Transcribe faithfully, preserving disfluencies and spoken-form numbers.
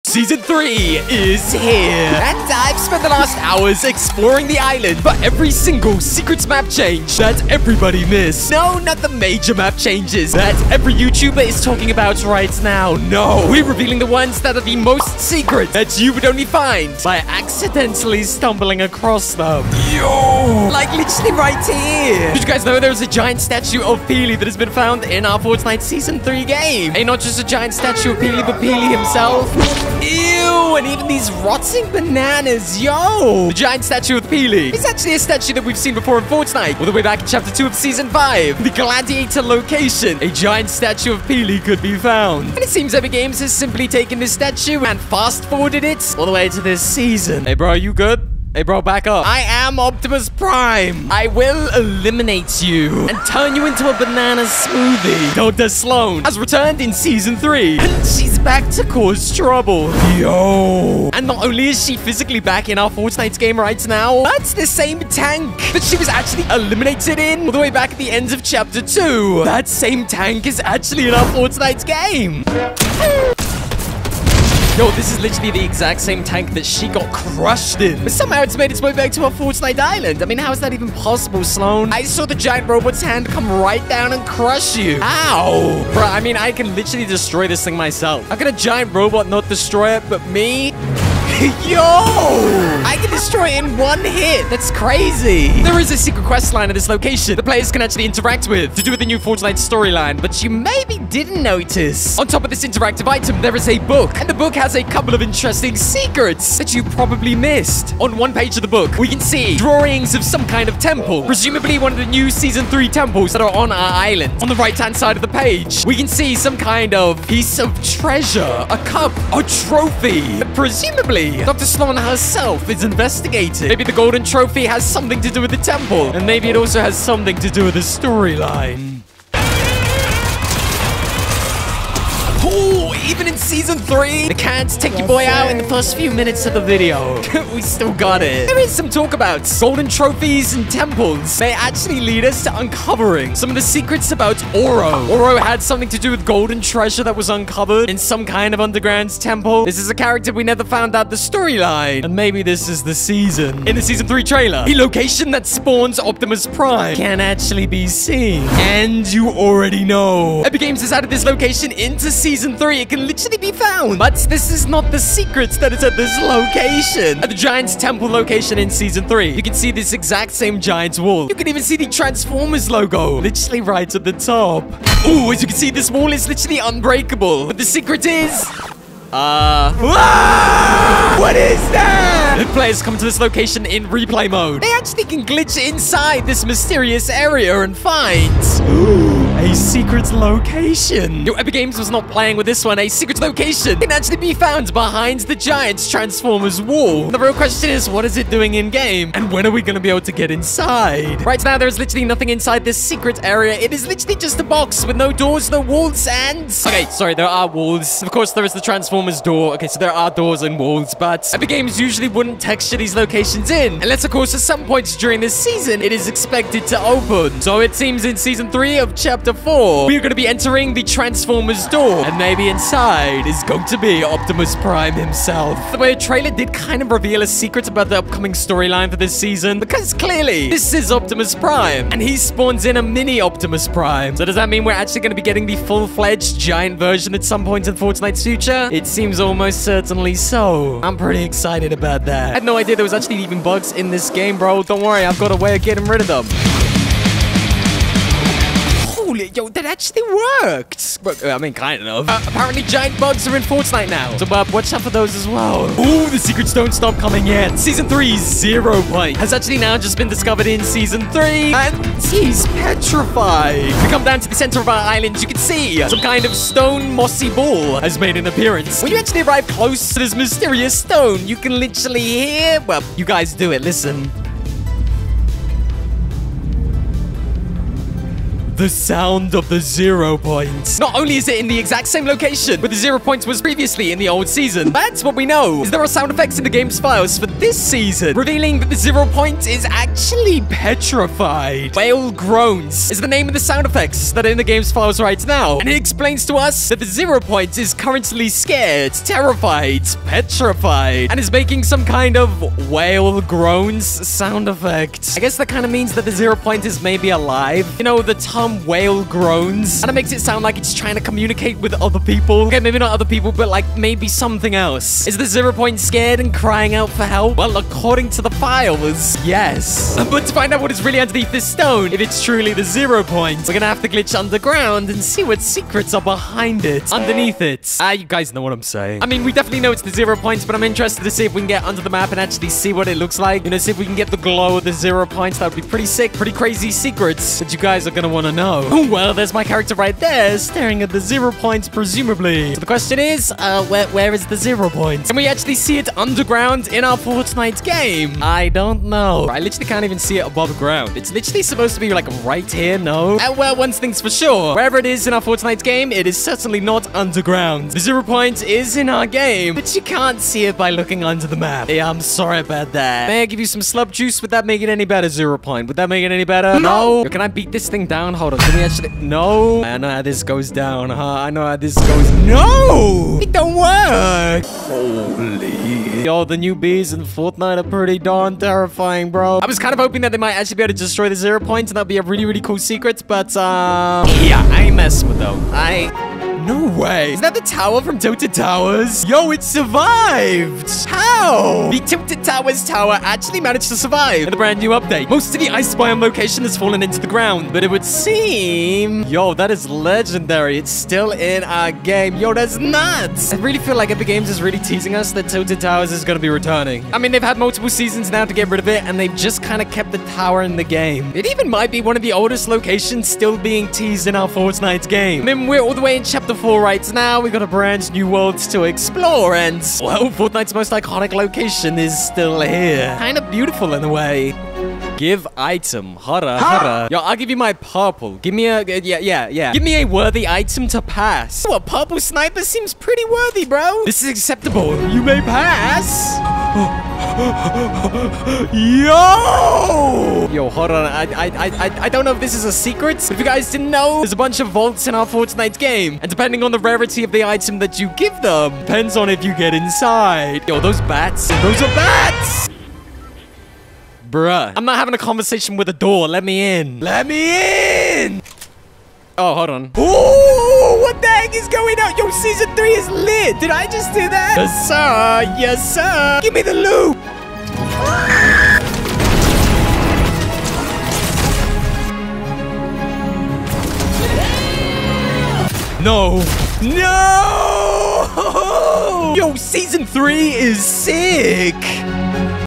Season three is here. And I've spent the last hours exploring the island for every single secrets map change that everybody missed. No, not the major map changes that every YouTuber is talking about right now. No, we're revealing the ones that are the most secret that you would only find by accidentally stumbling across them. Yo! Like literally right here. Did you guys know there's a giant statue of Peely that has been found in our Fortnite Season three game? And not just a giant statue of Peely, but Peely himself. Ew! And even these rotting bananas. Yo! The giant statue of Peely. It's actually a statue that we've seen before in Fortnite. All the way back in Chapter two of Season five. The Gladiator location. A giant statue of Peely could be found. And it seems Epic Games has simply taken this statue and fast-forwarded it all the way to this season. Hey, bro, you good? Hey, bro, back up. I am Optimus Prime. I will eliminate you and turn you into a banana smoothie. Doctor Sloan has returned in Season three, and she's back to cause trouble. Yo. And not only is she physically back in our Fortnite game right now, but the same tank that she was actually eliminated in all the way back at the end of Chapter two. That same tank is actually in our Fortnite game. Yo, this is literally the exact same tank that she got crushed in. But somehow it's made its way back to our Fortnite island. I mean, how is that even possible, Sloan? I saw the giant robot's hand come right down and crush you. Ow. Bro, I mean, I can literally destroy this thing myself. How can a giant robot not destroy it, but me? Yo! I can destroy it in one hit. That's crazy. There is a secret quest line at this location the players can actually interact with to do with the new Fortnite storyline, but you maybe didn't notice. On top of this interactive item, there is a book, and the book has a couple of interesting secrets that you probably missed. On one page of the book, we can see drawings of some kind of temple, presumably one of the new Season three temples that are on our island. On the right-hand side of the page, we can see some kind of piece of treasure, a cup, a trophy, that presumably Doctor Sloan herself is investigating. Maybe the golden trophy has something to do with the temple, and maybe it also has something to do with the storyline. Oh, even in Season three, the cats take your boy out in the first few minutes of the video. We still got it. There is some talk about golden trophies and temples. They actually lead us to uncovering some of the secrets about Oro. Oro had something to do with golden treasure that was uncovered in some kind of underground temple. This is a character we never found out the storyline. And maybe this is the season. In the Season three trailer, the location that spawns Optimus Prime can actually be seen. And you already know. Epic Games has added this location into Season three. It can literally be found. But this is not the secret that is at this location. At the Giant's Temple location in Season three, you can see this exact same Giant's wall. You can even see the Transformers logo literally right at the top. Ooh, as you can see, this wall is literally unbreakable. But the secret is... Uh... Ah! What is that? If players come to this location in replay mode, they actually can glitch inside this mysterious area and find... Ooh, a secret location. Yo, Epic Games was not playing with this one. A secret location can actually be found behind the Giant's Transformers wall. The real question is, what is it doing in-game? And when are we going to be able to get inside? Right now, there's literally nothing inside this secret area. It is literally just a box with no doors, no walls, and... Okay, sorry, there are walls. Of course, there is the Transformers door. Okay, so there are doors and walls, but Epic Games usually wouldn't texture these locations in. Unless, of course, at some points during this season, it is expected to open. So it seems in Season three of Chapter four, we're going to be entering the Transformers door. And maybe inside is going to be Optimus Prime himself. The way the trailer did kind of reveal a secret about the upcoming storyline for this season, because clearly, this is Optimus Prime, and he spawns in a mini Optimus Prime. So does that mean we're actually going to be getting the full-fledged giant version at some point in Fortnite's future? It seems almost certainly so. I'm pretty excited about that. I had no idea there was actually even bugs in this game, bro. Don't worry, I've got a way of getting rid of them. Yo, that actually worked. But, I mean, kind of. Uh, apparently, giant bugs are in Fortnite now. So, Bob, watch out for those as well. Ooh, the secrets don't stop coming yet. Season three's Zero Point has actually now just been discovered in Season three. And he's petrified. If you come down to the center of our island, you can see some kind of stone mossy ball has made an appearance. When you actually arrive close to this mysterious stone, you can literally hear... Well, you guys do it. Listen. the sound of the zero point. Not only is it in the exact same location where the zero point was previously in the old season, that's what we know, is there are sound effects in the game's files for this season, revealing that the zero point is actually petrified. Whale groans is the name of the sound effects that are in the game's files right now, and it explains to us that the zero point is currently scared, terrified, petrified, and is making some kind of whale groans sound effect. I guess that kind of means that the zero point is maybe alive. You know, the term whale groans, and it makes it sound like it's trying to communicate with other people. Okay, maybe not other people, but like maybe something else. Is the zero point scared and crying out for help? Well, according to the files, yes. But to find out what is really underneath this stone, if it's truly the zero point, we're gonna have to glitch underground and see what secrets are behind it, underneath it. Ah, you guys know what I'm saying. I mean, we definitely know it's the zero point, but I'm interested to see if we can get under the map and actually see what it looks like. You know, see if we can get the glow of the zero points. That would be pretty sick, pretty crazy secrets that you guys are gonna want to know. Oh, well, there's my character right there, staring at the zero points, presumably. So the question is, uh, where, where is the zero point? Can we actually see it underground in our Fortnite game? I don't know. I literally can't even see it above ground. It's literally supposed to be like right here, no? Uh, well, one thing's for sure. Wherever it is in our Fortnite game, it is certainly not underground. The zero point is in our game, but you can't see it by looking under the map. Yeah, I'm sorry about that. May I give you some slub juice? Would that make it any better, zero point? Would that make it any better? No. Yo, can I beat this thing down? Hold on. Can we actually? No. I know how this goes down, huh? I know how this goes. No! It don't work. Holy. Yo, the new bees in Fortnite are pretty darn terrifying, bro. I was kind of hoping that they might actually be able to destroy the zero point, and that'd be a really, really cool secret, but, um... yeah, I ain't messing with them. I... No way. Is that the tower from Tilted Towers? Yo, it survived. How? The Tilted Towers tower actually managed to survive in the brand new update. Most of the ice biome location has fallen into the ground, but it would seem... Yo, that is legendary. It's still in our game. Yo, that's nuts. I really feel like Epic Games is really teasing us that Tilted Towers is going to be returning. I mean, they've had multiple seasons now to get rid of it, and they've just kind of kept the tower in the game. It even might be one of the oldest locations still being teased in our Fortnite game. I mean, we're all the way in Chapter four right now. We got a brand new world to explore, and well, Fortnite's most iconic location is still here. Kind of beautiful in a way. Give item. Hara, hara. Yo, I'll give you my purple. Give me a... Yeah, yeah, yeah. Give me a worthy item to pass. What, purple sniper seems pretty worthy, bro. This is acceptable. You may pass. Yo! Yo, hold on. I, I, I, I don't know if this is a secret. If you guys didn't know, there's a bunch of vaults in our Fortnite game. And depending on the rarity of the item that you give them, depends on if you get inside. Yo, those bats. Those are bats! Bruh. I'm not having a conversation with a door. Let me in. Let me in! Oh, hold on. Ooh, what the heck is going on? Yo, season three is lit. Did I just do that? Yes, sir. Yes, sir. Give me the loot. No. No! Yo, season three is sick.